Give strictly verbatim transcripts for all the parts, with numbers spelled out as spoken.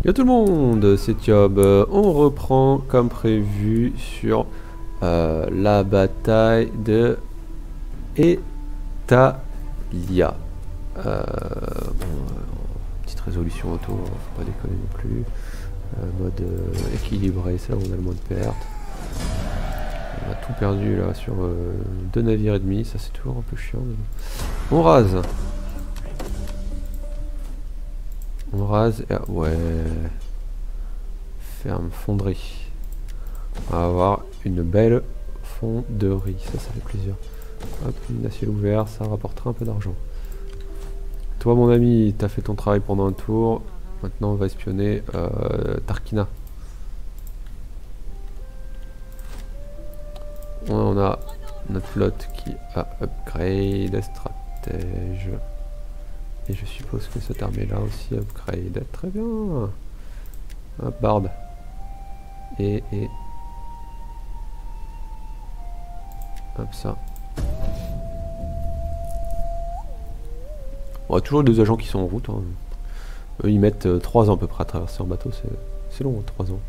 Yo tout le monde, c'est Thiob. Euh, On reprend comme prévu sur euh, la bataille de Etalia. Euh, bon, euh, petite résolution auto, faut pas déconner non plus. Euh, mode euh, équilibré, ça on a le moins de pertes. On a tout perdu là sur euh, deux navires et demi, ça c'est toujours un peu chiant. Mais bon. On rase. On rase et... ouais. Ferme fonderie. On va avoir une belle fonderie. Ça, ça fait plaisir. Hop, une acier ouvert, ça rapportera un peu d'argent. Toi, mon ami, t'as fait ton travail pendant un tour. Maintenant, on va espionner euh, Tarkina. On a notre flotte qui a upgrade stratège. Et je suppose que cette armée-là aussi upgrade. Très bien. Hop, barde. Et, et... hop, ça. On a toujours des agents qui sont en route. Hein. Eux, ils mettent euh, trois ans à peu près à traverser en bateau. C'est long, hein, trois ans.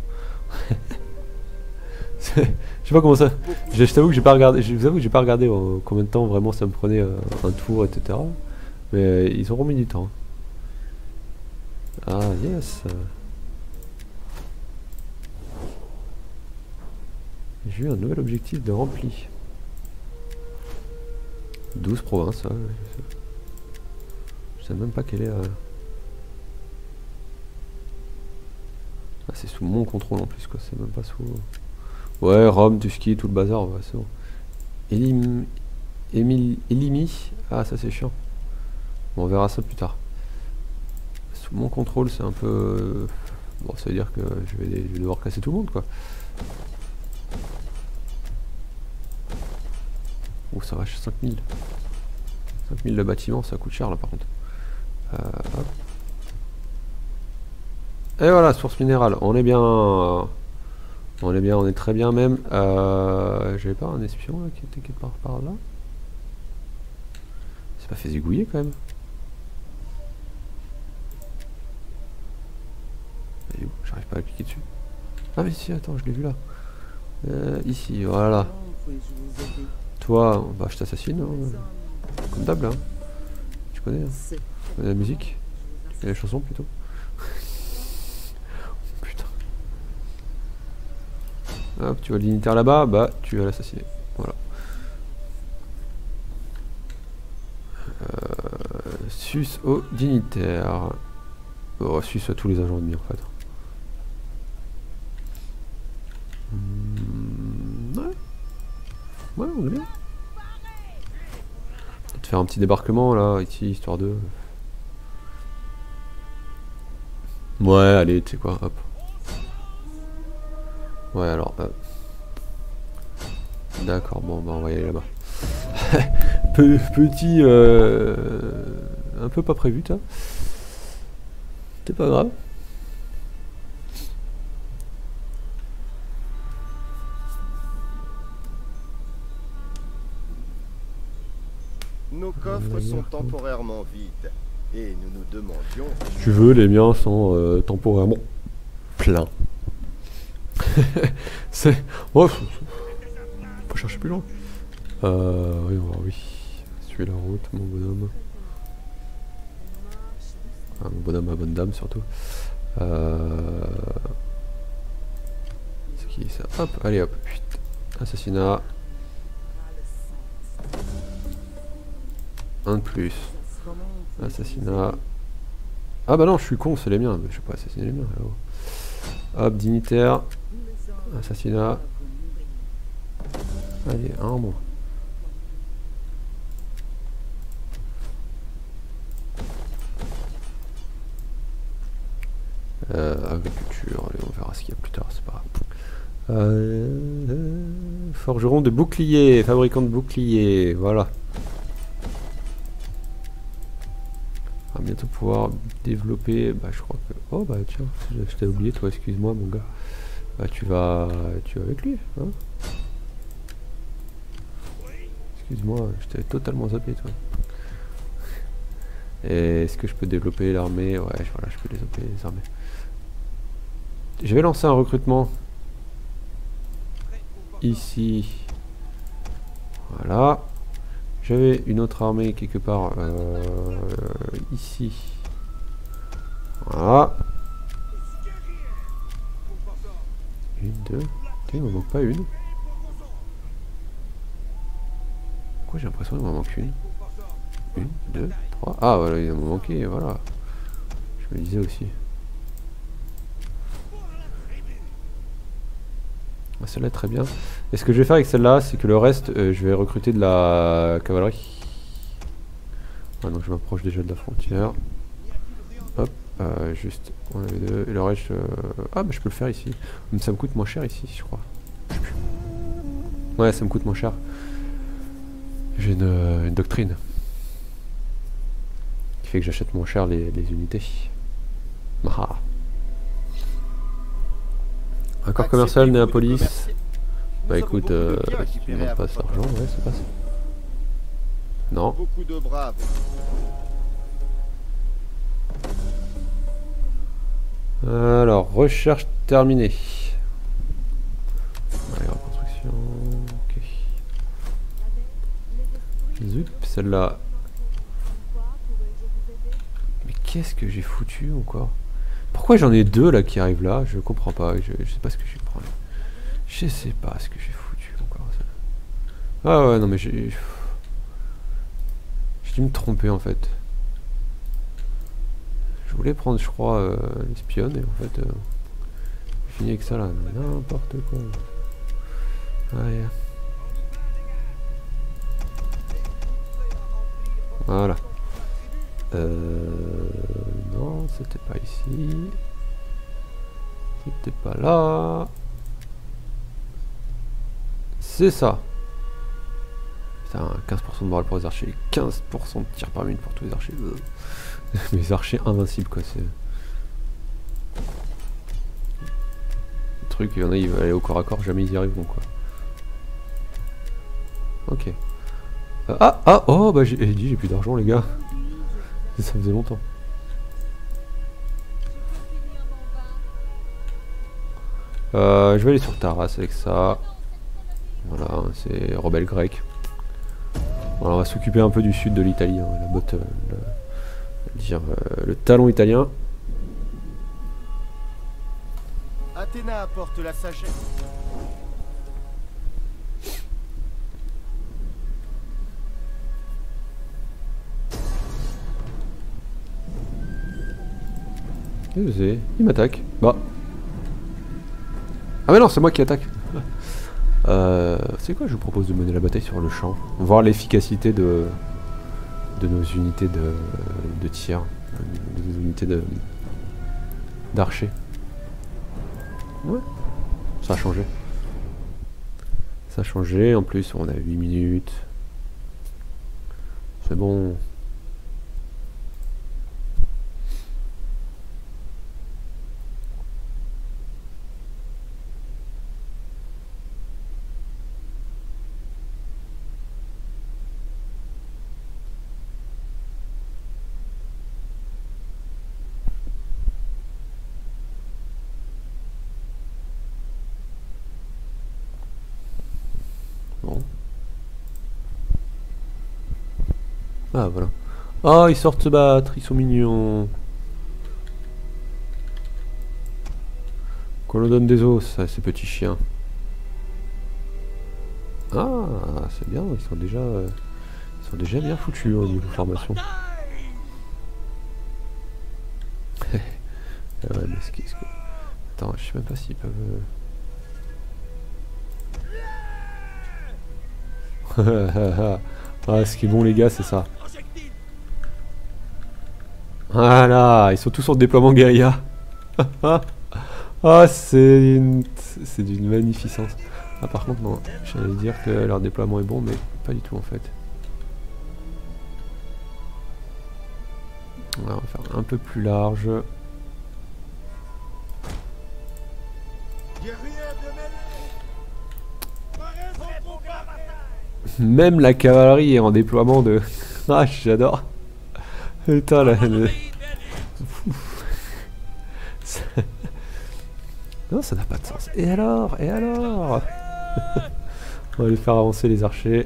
Je sais pas comment ça. Je, je t'avoue que j'ai pas regardé. Je vous avoue que j'ai pas regardé euh, combien de temps vraiment ça me prenait euh, un tour, et cetera. Mais euh, ils auront mis du temps. Ah yes. J'ai eu un nouvel objectif de rempli. douze provinces. Ouais. Je sais même pas quelle est. Euh... Ah, c'est sous mon contrôle en plus, quoi. C'est même pas sous. Ouais, Rome, Tusky, tout le bazar. Ouais, c'est bon. Elim... Emil... Elimi. Ah, ça c'est chiant. Bon, on verra ça plus tard. Sous mon contrôle, c'est un peu. Bon, ça veut dire que je vais, je vais devoir casser tout le monde, quoi. Oh, ça va, cinq mille. cinq mille le bâtiment, ça coûte cher là par contre. Euh, hop. Et voilà, source minérale. On est bien. On est bien, on est très bien même. Euh, J'avais pas un espion là qui était quelque part par là. C'est pas fait zigouiller quand même. J'arrive pas à cliquer dessus. Ah mais si, attends, je l'ai vu là. Euh, ici, voilà. Toi, bah, je t'assassine, hein. Comme d'hab là. Tu connais, hein. Tu connais la musique et les chansons plutôt. Putain. Hop, tu vois le dignitaire là-bas, bah tu vas l'assassiner. Voilà. Euh, sus au dignitaire. Oh, sus à tous les agents ennemis en fait. Hmm, ouais. Ouais, on est bien. Peut-être faire un petit débarquement là, ici, histoire de. Ouais, allez, tu sais quoi, hop. Ouais, alors, hop. D'accord, bon, bah on va y aller là-bas. Petit, euh, un peu pas prévu, ça. C'est pas grave. Nos coffres sont temporairement vides et nous nous demandions... Si tu veux, les miens sont euh, temporairement pleins. C'est... Oh, faut chercher plus loin. Euh... Oui, oh, oui. Suis la route, mon bonhomme. Ah, mon bonhomme, ma bonne dame, surtout. Euh... C'est qui ça? Hop, allez hop. Putain. Assassinat. Un de plus. Assassinat. Ah bah non, je suis con, c'est les miens. Je vais pas assassiner les miens. Alors. Hop, dignitaire. Assassinat. Allez, un en moins. Euh, agriculture, allez, on verra ce qu'il y a plus tard, c'est pas grave. Euh, forgeron de boucliers, fabricant de boucliers, voilà. On va bientôt pouvoir développer, bah je crois que... Oh bah tiens, je t'ai oublié toi, excuse-moi mon gars. Bah tu vas... tu vas avec lui, hein. Excuse-moi, je t'avais totalement zappé toi. Et est-ce que je peux développer l'armée? Ouais, voilà, je peux développer les armées. Je vais lancer un recrutement. Ici. Voilà. J'avais une autre armée quelque part euh, ici. Voilà. Une, deux. Putain, il m'en manque pas une. Pourquoi j'ai l'impression qu'il m'en manque une? Une, deux, trois. Ah voilà, il m'en manquait, voilà. Je me disais aussi. Celle-là est très bien. Et ce que je vais faire avec celle-là, c'est que le reste, euh, je vais recruter de la cavalerie. Ouais, donc je m'approche déjà de la frontière. Hop, euh, juste, on avait deux. Et le reste, euh... ah bah je peux le faire ici. Mais ça me coûte moins cher ici, je crois. Ouais, ça me coûte moins cher. J'ai une, euh, une doctrine qui fait que j'achète moins cher les, les unités. Ah. Accord commercial Néapolis. Bah écoute, euh, il ne pas cet argent, ouais, c'est pas ça. Non. Beaucoup de braves. Alors, recherche terminée. Allez, reconstruction. Ok. Zup, celle-là. Mais qu'est-ce que j'ai foutu encore? Pourquoi j'en ai deux là qui arrivent là? Je comprends pas. Je, je sais pas ce que j'ai pris. Je sais pas ce que j'ai foutu encore. Ça. Ah ouais, non mais j'ai... J'ai dû me tromper en fait. Je voulais prendre, je crois, euh, l'espionne et en fait... Euh, j'ai fini avec ça là. N'importe quoi. Ouais. Voilà. Euh... Non, c'était pas ici. C'était pas là. C'est ça. Putain, quinze pour cent de morale pour les archers. quinze pour cent de tir par minute pour tous les archers. Les archers invincibles quoi, c'est... Le truc, il y en a, ils veulent aller au corps à corps, jamais ils y arriveront quoi. Ok. Euh, ah, ah, oh, bah j'ai dit, j'ai plus d'argent les gars. Ça faisait longtemps. Euh, je vais aller sur Taras avec ça. Voilà, c'est rebelle grec. Voilà, on va s'occuper un peu du sud de l'Italie, hein, la botte, euh, le, dire, euh, le talon italien. Athéna apporte la sagesse. Qu'est-ce que c'est? Il m'attaque. Bah. Ah mais non, c'est moi qui attaque. Euh, c'est quoi? Je vous propose de mener la bataille sur le champ. Voir l'efficacité de de nos unités de, de tir, de nos unités de d'archers. Ouais, ça a changé. Ça a changé. En plus, on a huit minutes. C'est bon. Ah voilà. Oh, ils sortent se battre, ils sont mignons. Qu'on leur donne des os à ces petits chiens. Ah, c'est bien, ils sont déjà, euh, ils sont déjà bien foutus au niveau formation. Ouais, mais ce qu'est-ce que... Attends, je sais même pas s'ils peuvent... Ah, ce qui est bon les gars, c'est ça. Voilà, ils sont tous en déploiement guérilla. Ah, c'est une... c'est d'une magnificence. Ah, par contre, non, j'allais dire que leur déploiement est bon, mais pas du tout en fait. Ouais, on va faire un peu plus large. Même la cavalerie est en déploiement de... Ah, j'adore. Putain, la... Non, ça n'a pas de sens. Et alors? Et alors? On va les faire avancer les archers.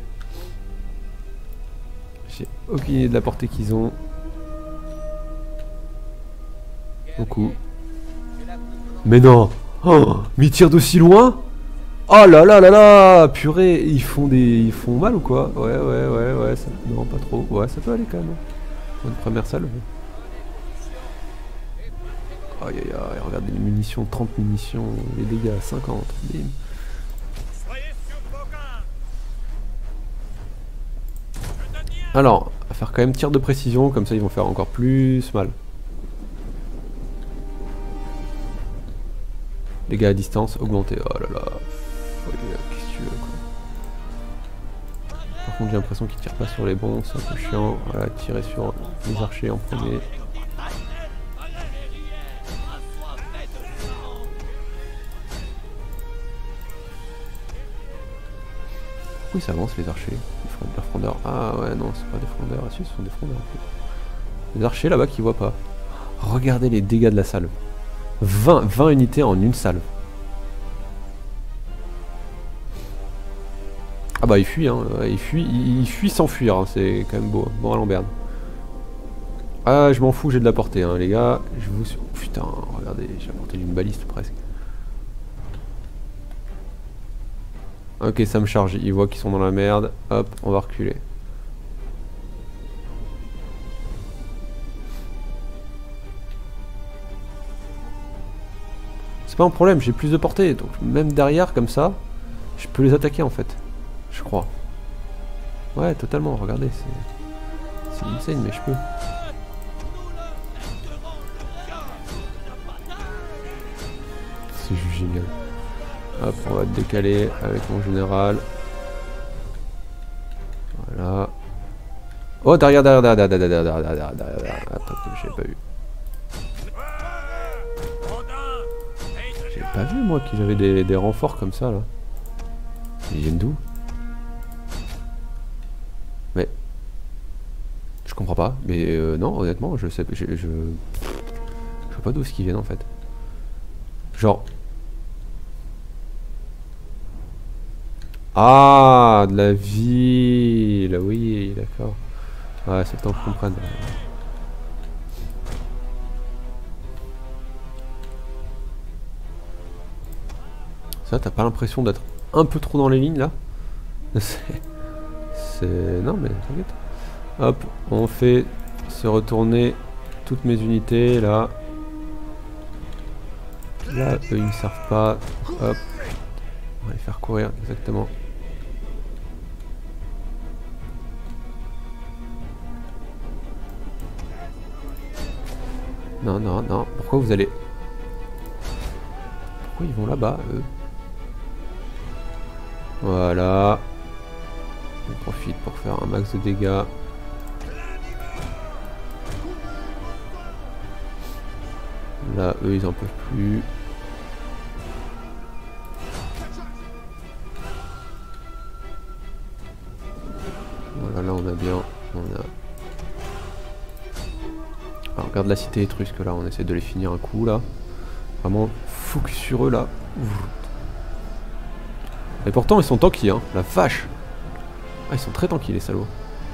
J'ai aucune idée de la portée qu'ils ont. Beaucoup. Mais non! Oh, mais ils tirent d'aussi loin? Oh là là là là! Purée, ils font des. Ils font mal ou quoi? Ouais, ouais, ouais, ouais. Ça... Non, pas trop. Ouais, ça peut aller quand même. Une première salve. Aïe aïe aïe, regardez les munitions, trente munitions, les dégâts, cinquante. Bim. Alors, à faire quand même tir de précision, comme ça ils vont faire encore plus mal. Dégâts à distance, augmenter. Oh là là. Qu'est-ce que tu veux quoi. Par contre j'ai l'impression qu'ils tirent pas sur les bons, c'est un peu chiant. Voilà, tirer sur les archers en premier. Pourquoi ils s'avancent les archers? Ils font de leur frondeur. Ah ouais non, c'est pas des frondeurs. Ah si, ce sont des frondeurs en fait. Les archers là-bas qui voient pas. Regardez les dégâts de la salve. vingt, vingt unités en une salve. Ah bah il fuit hein, il fuit, il, il fuit sans fuir, hein. C'est quand même beau, bon à l'emberne. Ah je m'en fous, j'ai de la portée hein, les gars, je vous... Putain, regardez, j'ai apporté d'une baliste presque. Ok, ça me charge, ils voient qu'ils sont dans la merde, hop, on va reculer. C'est pas un problème, j'ai plus de portée, donc même derrière comme ça, je peux les attaquer en fait. Je crois. Ouais, totalement, regardez, c'est... C'est insane, mais je peux. C'est juste génial. Hop, on va décaler avec mon général. Voilà. Oh, derrière, derrière, derrière, derrière, derrière, derrière, derrière, derrière, derrière. Attends, j'avais pas vu. J'avais pas vu, moi, qu'ils avaient des, des renforts comme ça, là. Ils viennent d'où? Mais... Je comprends pas. Mais euh, non, honnêtement, je sais... Je, je, je sais pas d'où ce qu'ils viennent, en fait. Genre... Ah, de la ville. Oui, d'accord. Ouais, c'est le temps que je comprenne. Ça, t'as pas l'impression d'être un peu trop dans les lignes, là? C'est... Non, mais t'inquiète. Hop, on fait se retourner toutes mes unités, là. Là, eux, ils ne servent pas. Hop. On va les faire courir, exactement. Non, non, non. Pourquoi vous allez... Pourquoi ils vont là-bas, eux? Voilà. On profite pour faire un max de dégâts. Là, eux, ils en peuvent plus. Voilà, là, on a bien... On a... Alors, regarde la cité étrusque, là. On essaie de les finir un coup, là. Vraiment, focus sur eux, là. Et pourtant, ils sont tanky, hein. La vache! Ah, ils sont très tanky, les salauds.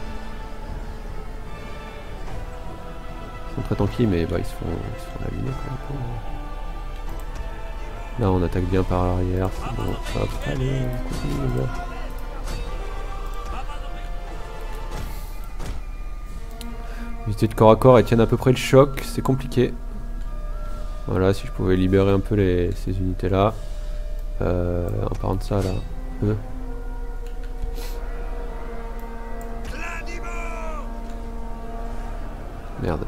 Ils sont très tanky, mais bah, ils se font, ils se font laminer, quand même. Là, on attaque bien par l'arrière. C'est bon. Hop, allez, continue, les gars. Les unités de corps à corps, elles tiennent à peu près le choc. C'est compliqué. Voilà, si je pouvais libérer un peu les, ces unités-là. Euh, en parlant de ça, là. Euh. Merde.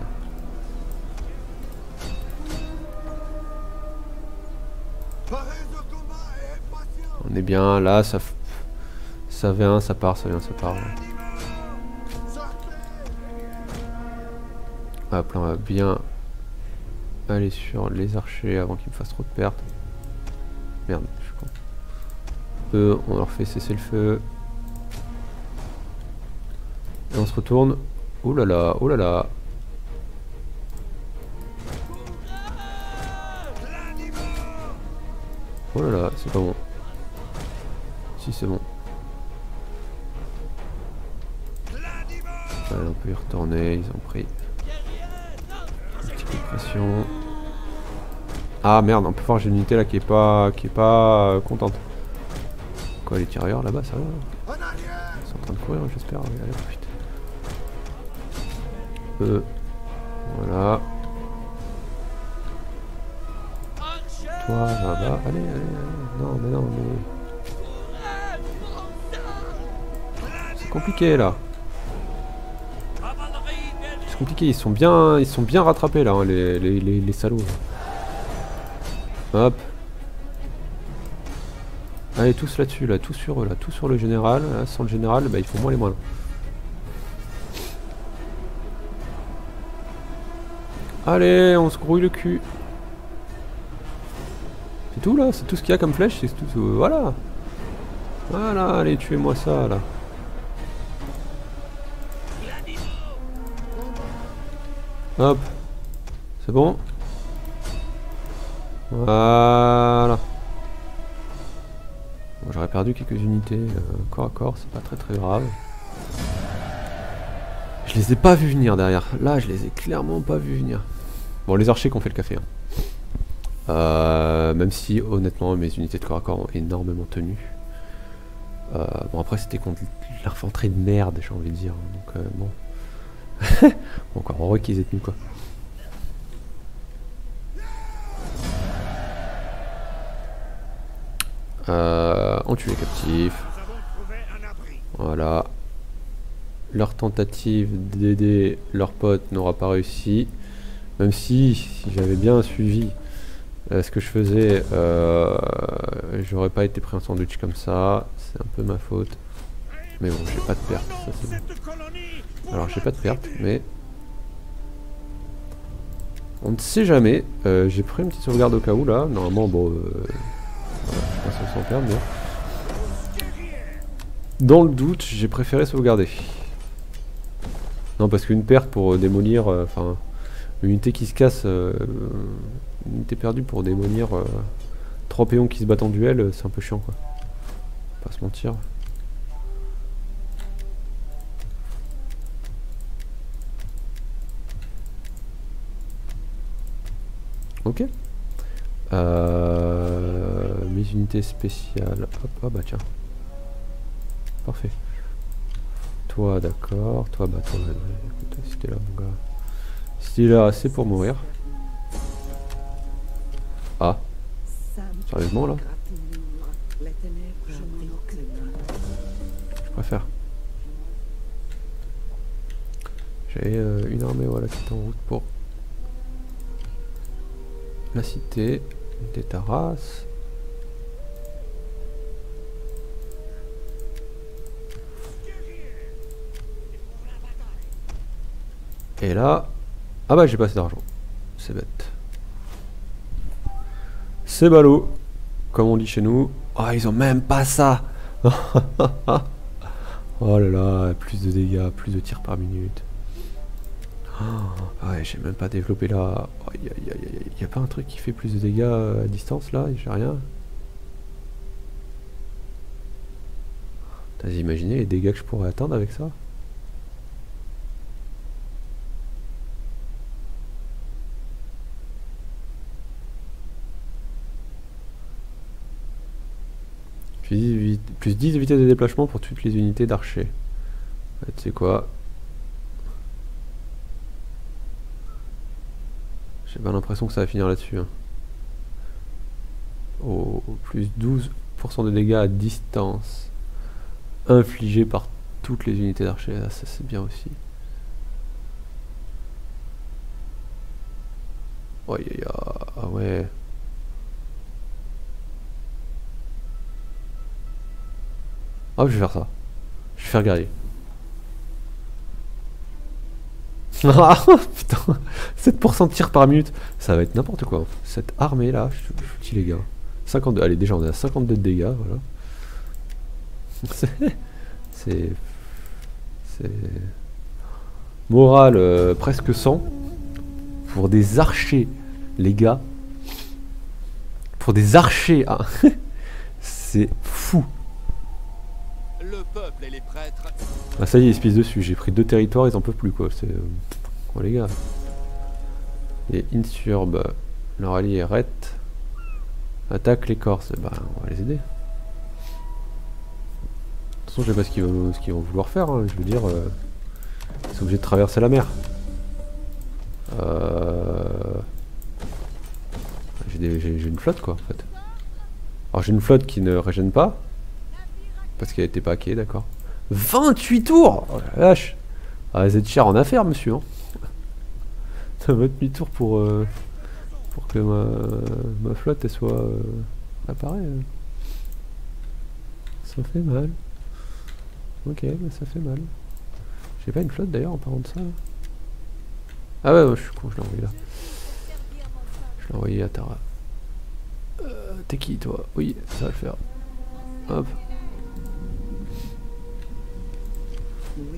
On est bien, là, ça... Ça vient, ça part, ça vient, ça part. Hop, là, on va bien aller sur les archers avant qu'ils me fassent trop de pertes. Merde, je suis con. Eux, on leur fait cesser le feu. Et on se retourne. Oh là là, oh là là. Oh là là, c'est pas bon. Si c'est bon. Allez, on peut y retourner, ils ont pris un petit coup de pression. Ah merde, on peut voir j'ai une unité là qui est pas qui est pas euh, contente. Quoi, les tirailleurs là-bas, ça va? Ils sont en train de courir, j'espère. Allez, allez, vite. Euh, voilà. Toi là-bas, allez, allez, allez. Non, mais non, mais. C'est compliqué là. C'est compliqué, ils sont bien, ils sont bien rattrapés là, hein, les, les, les, les salauds. Hop. Allez, tous là-dessus, là, tous sur eux, là, tous sur le général. Là, sans le général, bah, ils font moins les moines. Allez, on se grouille le cul. C'est tout là, c'est tout ce qu'il y a comme flèche, c'est tout. Euh, voilà. Voilà, allez, tuez-moi ça là. Hop. C'est bon. Voilà. Bon, j'aurais perdu quelques unités euh, corps à corps, c'est pas très très grave. Je les ai pas vus venir derrière. Là, je les ai clairement pas vus venir. Bon, les archers qui ont fait le café. Hein. Euh, même si, honnêtement, mes unités de corps à corps ont énormément tenu. Euh, bon, après, c'était contre l'infanterie de merde, j'ai envie de dire. Donc, euh, bon. Bon, encore heureux qu'ils aient tenu, quoi. Euh, on tue les captifs. Voilà. Leur tentative d'aider leurs potes n'aura pas réussi. Même si, si j'avais bien suivi euh, ce que je faisais, euh, j'aurais pas été pris en sandwich comme ça. C'est un peu ma faute. Mais bon, j'ai pas de perte. Ça, c'est bon. Alors, j'ai pas de perte, mais on ne sait jamais. Euh, j'ai pris une petite sauvegarde au cas où là. Normalement, bon, euh, voilà, je pense qu'on s'en perd, mais dans le doute, j'ai préféré sauvegarder. Non, parce qu'une perte pour démolir, enfin, euh, une unité qui se casse, euh, une unité perdue pour démolir euh, trois péons qui se battent en duel, c'est un peu chiant, quoi. Pas se mentir. Ok. Euh, mes unités spéciales. Hop, ah bah tiens. Parfait. Toi, d'accord. Toi, bah toi, écoute, si t'es là, mon gars. Si t'es là, c'est pour mourir. Ah. Sérieusement, là? Je préfère. J'ai euh, une armée, voilà, qui est en route pour la cité des Taras. Et là, ah bah j'ai pas assez d'argent, c'est bête. C'est ballot, comme on dit chez nous. Oh, ils ont même pas ça. Oh là là, plus de dégâts, plus de tirs par minute. Oh, ouais, j'ai même pas développé là. Oh, y, a, y, a, y, a, y a pas un truc qui fait plus de dégâts à distance là? J'ai rien. T'as imaginé les dégâts que je pourrais atteindre avec ça? Plus dix de vitesse de déplacement pour toutes les unités d'archers. Ouais, tu sais quoi? J'ai pas l'impression que ça va finir là-dessus. Hein. Oh, plus douze pour cent de dégâts à distance. Infligés par toutes les unités d'archers. Ah, ça c'est bien aussi. Oh, y a, y a... Ah ouais. Hop, je vais faire ça. Je vais faire guerrier. Ah putain, sept pour cent de tir par minute. Ça va être n'importe quoi. Cette armée là, je vous dis les gars. cinquante-deux, allez, déjà on est à cinquante-deux de dégâts, voilà. C'est. C'est. C'est. Morale euh, presque cent. Pour des archers, les gars. Pour des archers, ah. C'est fou. Le peuple et les prêtres. Ah ça y est, ils se pissent dessus. J'ai pris deux territoires, ils en peuvent plus quoi. C'est... Euh... Oh les gars. Les Insurb, leur allié Ret, attaque les Corses. Bah on va les aider. De toute façon je sais pas ce qu'ils vont, ce qu'ils vont vouloir faire. Hein. Je veux dire, euh... ils sont obligés de traverser la mer. Euh... J'ai une flotte quoi en fait. Alors j'ai une flotte qui ne régène pas. Parce qu'elle était paquée, d'accord. vingt-huit tours. Oh la vache. Ah, vous êtes cher en affaires monsieur. Hein. vingt-huit tours pour, euh, pour que ma, ma flotte elle soit euh, apparaît. Euh. Ça fait mal. Ok, mais ça fait mal. J'ai pas une flotte d'ailleurs en parlant de ça. Là. Ah ouais, ouais, je suis con, je l'ai envoyé là. Je l'ai envoyé à Tara. Euh, T'es qui toi? Oui, ça va le faire. Hop. Oui.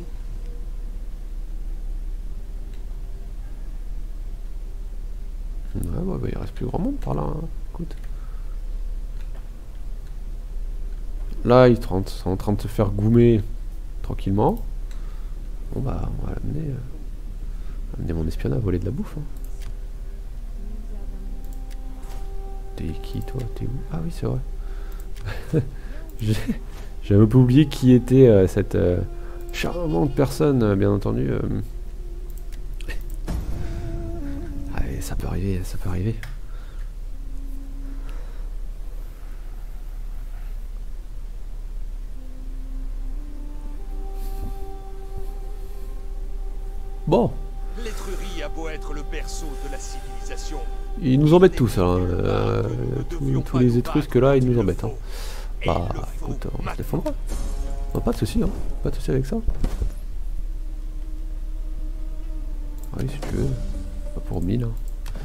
Ouais, bah, bah, il reste plus grand monde par là. Hein. Écoute. Là, ils sont en train de se faire goumer tranquillement. Bon bah, on va l'amener. Euh, amener mon espion à voler de la bouffe. Hein. T'es qui toi? T'es où? Ah oui c'est vrai. J'ai un peu oublié qui était euh, cette euh, charmante personne, euh, bien entendu. Euh... Allez, ça peut arriver, ça peut arriver. Bon. L'étrurie a beau être le berceau de la civilisation. Ils nous embêtent tous, hein. euh, tous, tous les Étrusques là, ils nous embêtent. Hein. Bah écoute, on se défendra. Non, pas de soucis, hein. Pas de soucis avec ça. Oui, si tu veux. Pas pour mille. Hein.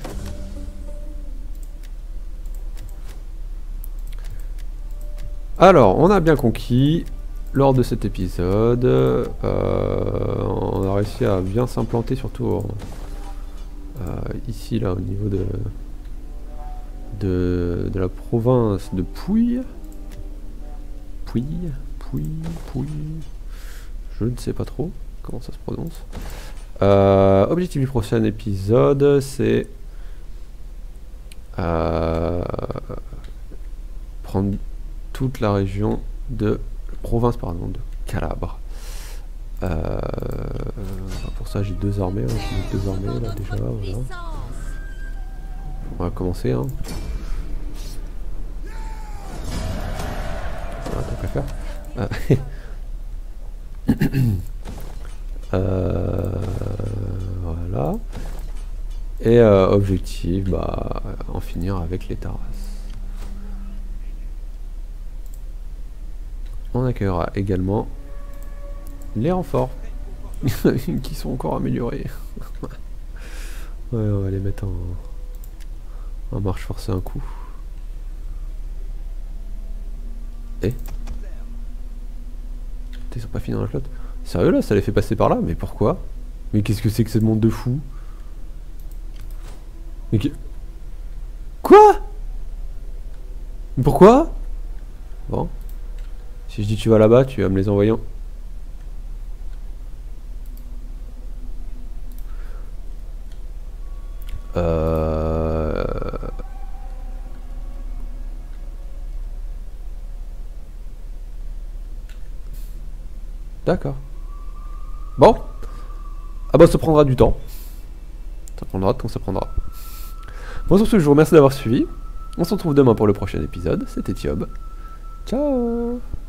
Alors, on a bien conquis. Lors de cet épisode, euh, on a réussi à bien s'implanter, surtout en, euh, ici, là, au niveau de, de, de la province de Pouille. Pouille, Pouille, Pouille. Je ne sais pas trop comment ça se prononce. Euh, objectif du prochain épisode, c'est euh, prendre toute la région de province pardon de Calabre. Euh, pour ça j'ai deux armées, hein, j'ai deux armées là déjà. Voilà. On va commencer. Hein. Voilà, tant qu'à faire. Euh, euh, voilà. Et euh, objectif, bah, en finir avec les Taras. On accueillera également les renforts qui sont encore améliorés. Ouais, on va les mettre en, en marche forcée un coup. Et ils sont pas finis dans la flotte. Sérieux là, ça les fait passer par là? Mais pourquoi? Mais qu'est-ce que c'est que ce monde de fou? Mais que... Quoi? Pourquoi? Bon. Si je dis tu vas là-bas, tu vas me les envoyer. Euh... D'accord. Bon. Ah bah ça prendra du temps. Ça prendra de temps, ça prendra. Bon sur ce, je vous remercie d'avoir suivi. On se retrouve demain pour le prochain épisode. C'était Thiob. Ciao.